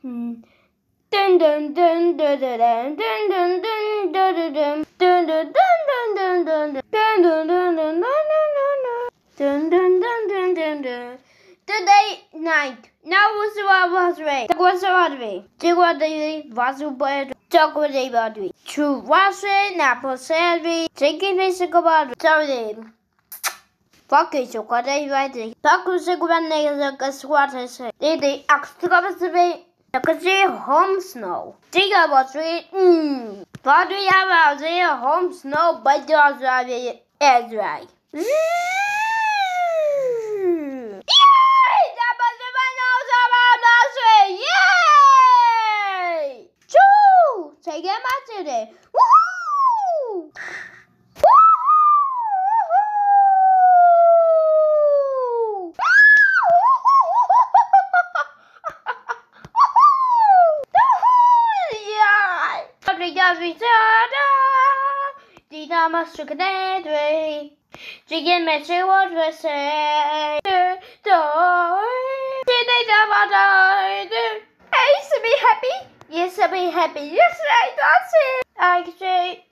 Dun dun dun dun dun dun dun dun dun dun dun dun dun dun dun dun dun dun dun. Today night, now was right. Tak was radwy. Dzieła wazu poetu. Czekłady radwy. Czu wasze na poserwi. Czeki wysokowadu. Cały Fakkie czekłady radwy. Tak się gwanej zakasłate się. Tedy akstrawasywy. Takasy home snow. Dzieła wasy. Wadu ja wazy home snow. Bajda zawie Ezrai. Say get my today. Woohoo! Dina masz czekać, Chicken Messi what we say. Hey, to be happy. Yes, to be happy. Yes, right. That's it. I say.